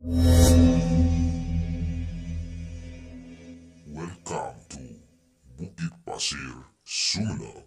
Welcome to Bukit Pasir, Sumeneb.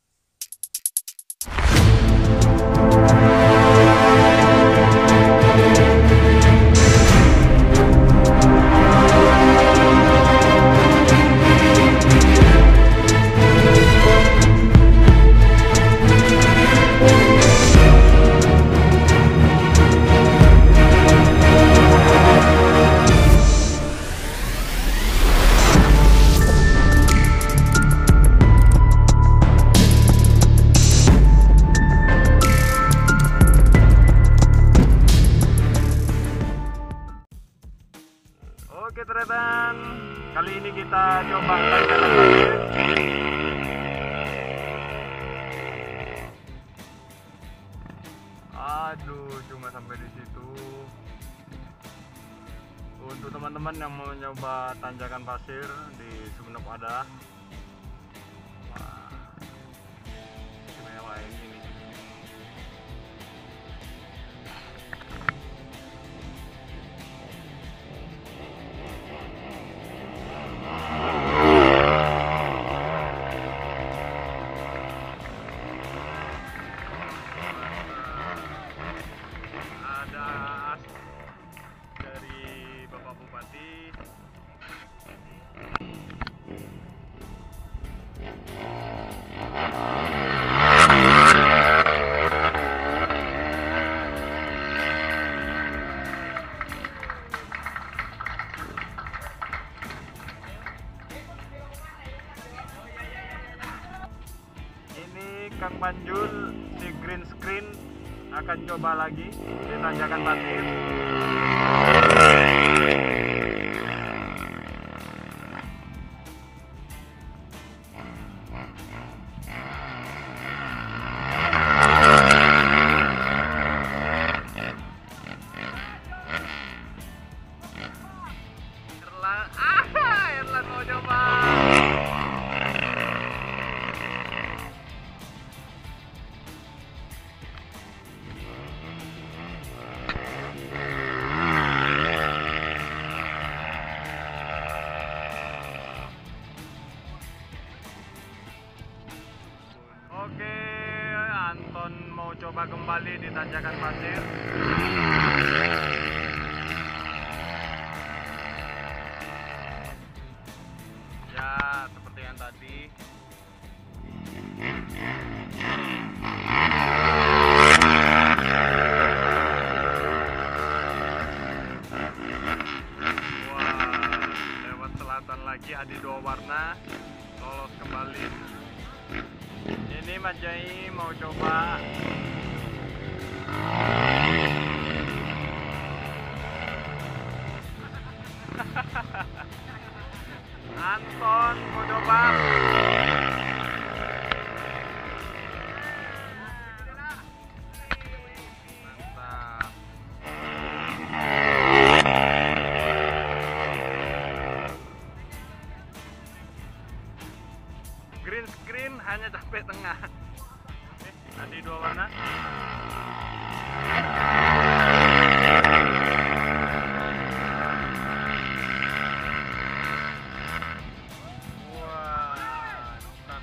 Oke teman, kali ini kita coba tanjakan pasir. Aduh, cuma sampai di situ. Untuk teman-teman yang mau nyoba tanjakan pasir di Sumeneb ada. Wah, istimewa ini. Dari Bapak Bupati. Ini Kang Panjul di green screen akan coba lagi di tanjakan pasir. Erlan mau coba. Oke, Anton mau coba kembali di tanjakan pasir. Ya, seperti yang tadi. Wah, lewat selatan lagi ada 2 warna, lolos kembali. Ini Mas Jai mau coba. Anton mau coba. Mantap. Green screen hanya sampai tengah. Ada 2 warna. Wah,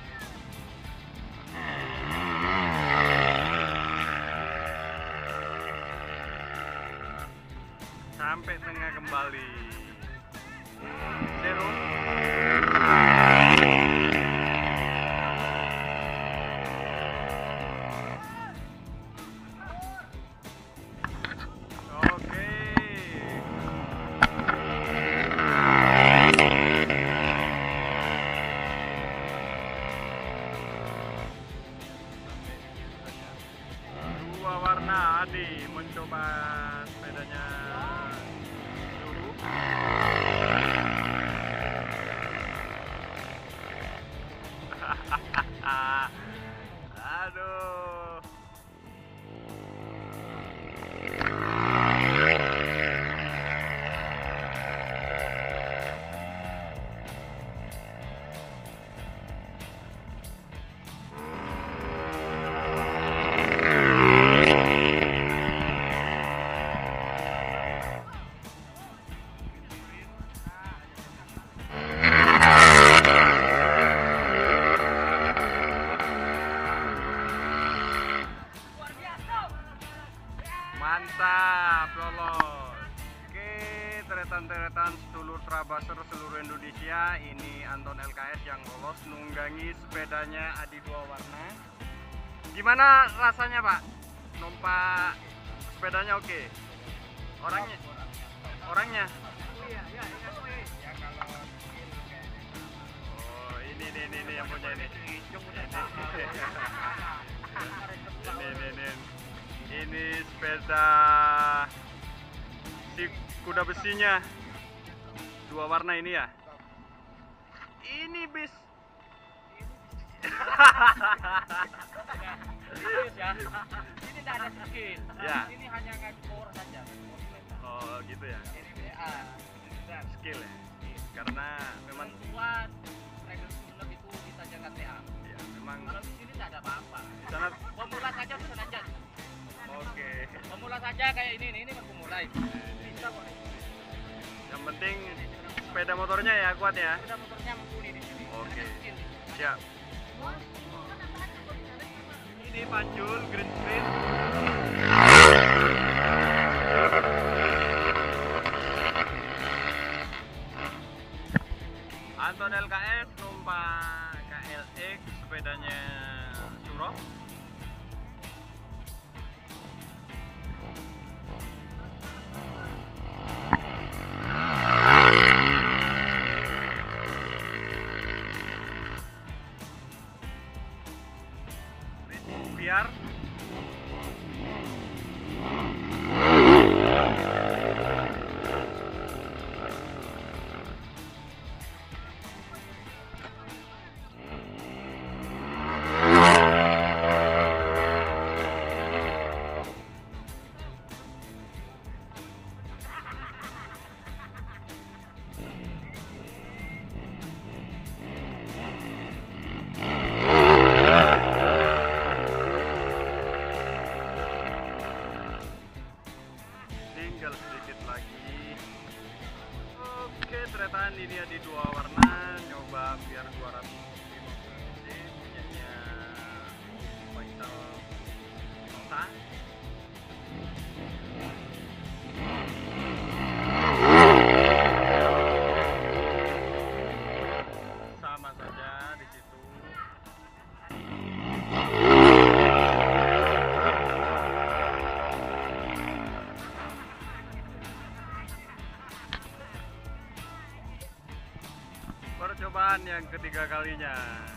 sampai tengah kembali. Zero. Warna Adi mencoba sepedanya dulu. teretan-teretan sedulur Trabaser seluruh Indonesia, ini Anton LKS yang lolos nunggangi sepedanya Adi Dua Warna. Gimana rasanya Pak? Numpak sepedanya oke? Orangnya? Orangnya? Oh ini yang punya ini. Ini sepeda si kuda besinya Dua Warna ini ya. Ini bis. Serius ya. Ini tidak ada skill. Ya. Ini hanya ngadu power saja. Oh gitu ya. Ini BA. Skill ya. Karena memang Bantuan Tiger Summit itu kita jaga TA. ya memang Kalau di sini tidak ada apa-apa. di sana. Pemula saja bisa saja. Oke. Pemula saja kayak ini baru mulai. Bisa kok. Yang penting sepeda motornya ya kuat ya. Sudah motornya mumpuni di sini. Oke. Ada skill. Siap. Ini Panjul Green Street. Anton LKS numpak KLX sepedanya Suro. Biar tinggal sedikit lagi. Oke, teretan ini ada Dua Warna, nyoba biar 250 cc punyanya Faisal Nota. Sama saja di situ. Percobaan yang ketiga kalinya.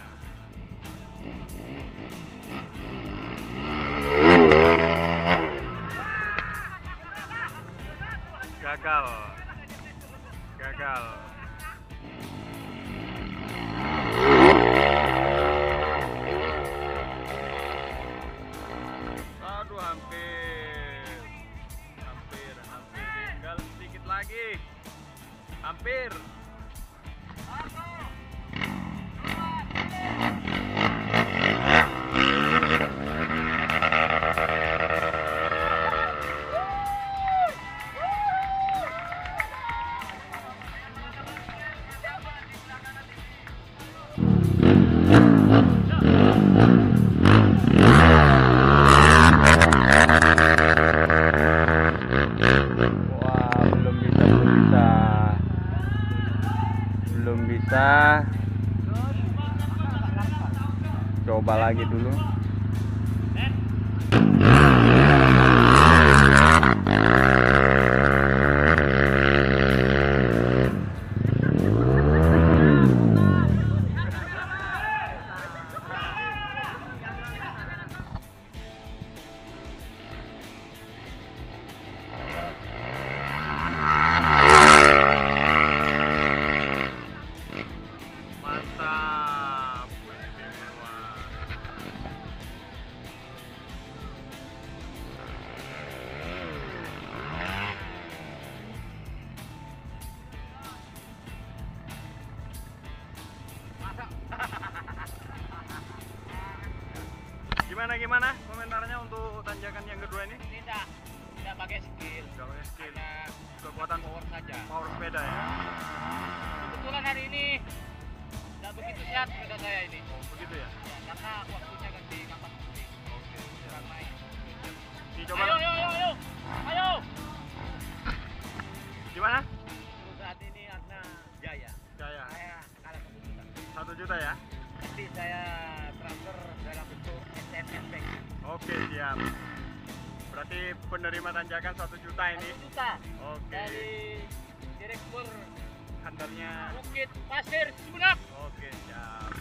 Gagal. Gagal. Aduh, hampir. Tinggal sedikit lagi. Hampir. Wah, belum bisa. Coba lagi dulu. Mantap. Gimana komentarnya untuk tanjakan yang kedua ini? Tidak pakai skill. Gak pakai skill, Hanya kekuatan power saja. power sepeda ya. Kebetulan hari ini tidak begitu sehat sepeda saya ini. Oh, begitu ya. Ya, karena waktunya ganti kapas putih. Oke, Kurang naik. dicoba. Ayo. Gimana? Oke, siap. Berarti penerima tanjakan 1 juta ini. 1 juta Oke. dari Direktur Handalnya. Bukit Pasir Sumeneb. Oke, siap.